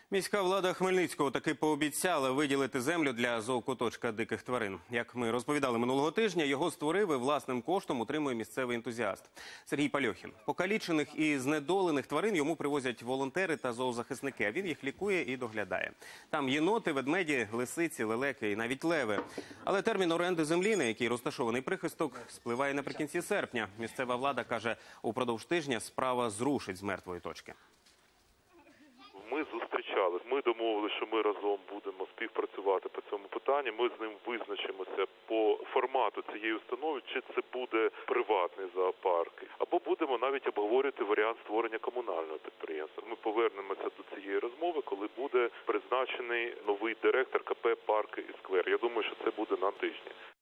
Міська влада Хмельницького таки пообіцяла виділити землю для зоокуточка диких тварин. Як ми розповідали минулого тижня, його створив і власним коштом утримує місцевий ентузіаст Сергій Пальохін. Покалічених і знедолених тварин йому привозять волонтери та зоозахисники, а він їх лікує і доглядає. Там єноти, ведмеді, лисиці, лелеки і навіть леви. Але термін оренди землі, на якій розташований прихисток, спливає наприкінці серпня. Місцева влада каже, упродовж тижня справа зрушить з мертвої точки. Ми зустрічались, ми домовилися, що ми разом будемо співпрацювати по цьому питанні. Ми з ним визначимося по формату цієї установи, чи це буде приватний зоопарк, або будемо навіть обговорювати варіант створення комунального підприємства. Ми повернемося до цієї розмови, коли буде призначений новий директор КП «Парки і сквер». Я думаю, що це буде на тижні.